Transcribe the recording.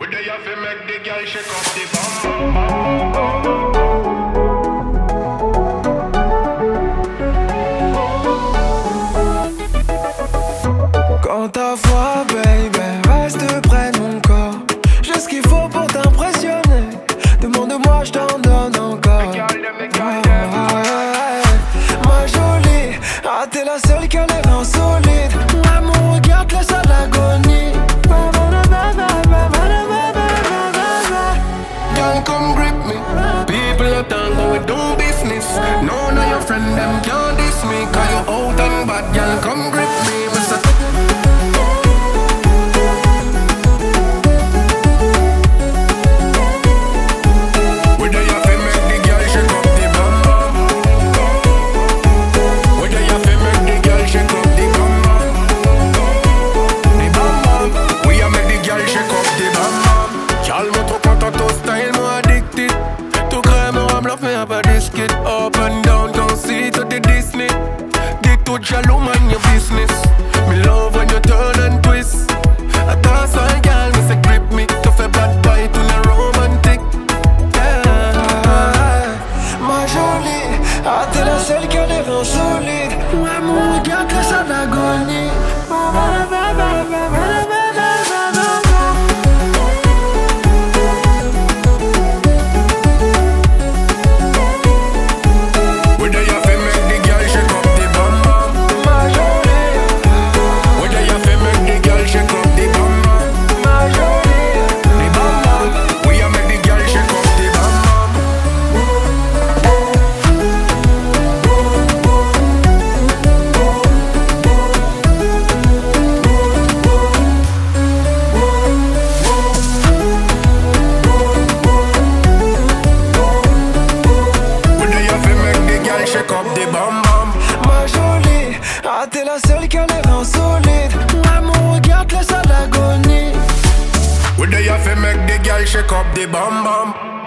Would they have to make the girl shake up the bum? Quand ta voix, baby, reste près de mon corps. J'ai ce qu'il faut pour t'impressionner. Demande-moi, je t'en donne encore. Ma jolie, ah t'es la seule qui a l'air insolite. Ah mon regard te laisse à l'agonie. Girl, come grip me. People are done, but we do business. None of your friends, them can't diss me. Cause you out and bad, girl, come grip me. Up and down, don't see to the Disney. Get to jaloux, man, your business. Me love when you turn and twist. I dance like girl, me say grip me. Tough a bad bite to the romantic. Ma jolie, ah t'es la seule qui a l'air insolite. Ouais, mon regard te laisse à l'agonie. T'es la seule qui a l'air insolite. Ouais, mon regard te laisse à l'agonie. Would they have to make the girl shake up the bum bum?